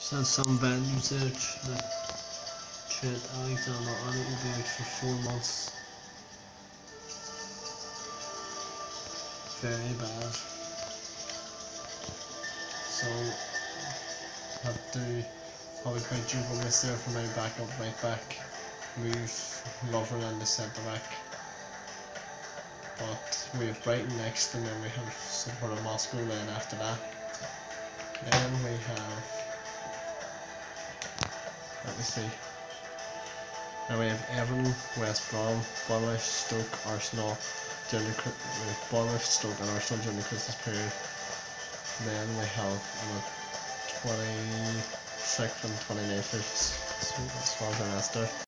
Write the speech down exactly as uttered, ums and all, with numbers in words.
Said some bad research that Trent Alexander-Arnold will be out for four months. Very bad. So have to probably quite juvenile this there for my backup right back. Move Lovren to centre back. But we have Brighton next, and then we have support of Moscow then after that. Then we have, let me see. Now we have Everton, West Brom, Bournemouth, Stoke, Arsenal during the Bournemouth, Stoke and Arsenal during the Christmas period. And then we have on the twenty-sixth and twenty-ninth Swansea and Leicester.